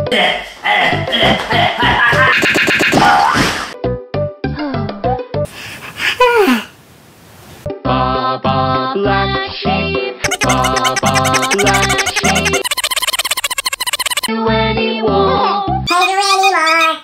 Baba black sheep, Baba black sheep. Do anyone? Hey, do anymore?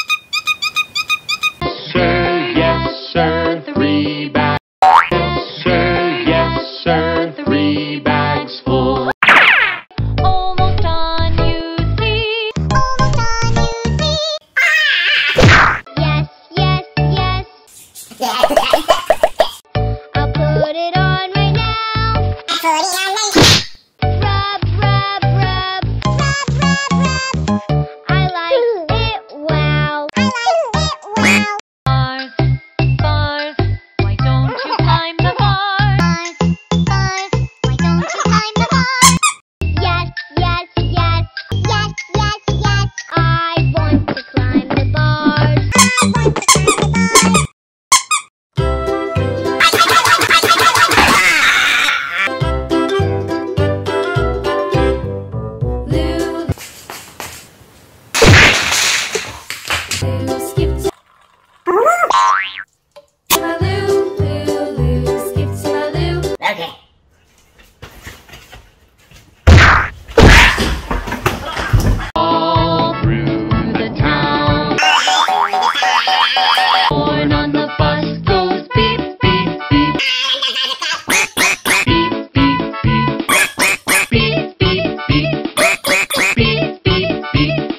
Sir, yes sir, 3 bags. Yes sir, yes sir, 3 bags full. Almost done, you see. Almost done, you see. Yes, yes, yes. I'll put it on right now. Put it on right now. Rub, rub, rub. Rub, rub, rub. I like it, wow. I like it, wow. Bars, bars. Why don't you climb the bars? Bars, bars. Why don't you climb the bars? Yes, yes, yes. Yes, yes, yes. I want to climb the bars. I want to climb the bars. Lou skipped to my Lou, skipped to my Lou. Okay. All through the town. Horn on the bus goes beep, beep, beep. Beep, beep, beep. Beep, beep, beep. Beep, beep, beep.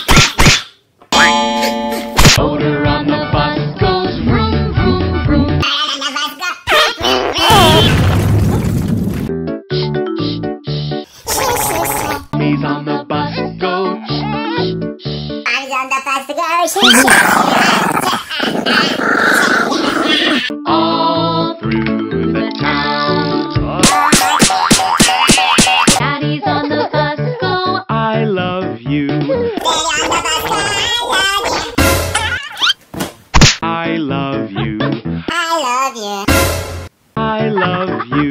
Motor on the bus goes vroom, vroom, vroom. Mummies on the bus go I'm on the bus to go. all through the town. Daddy's on the bus go. I love you. I love you. I love you. I love you.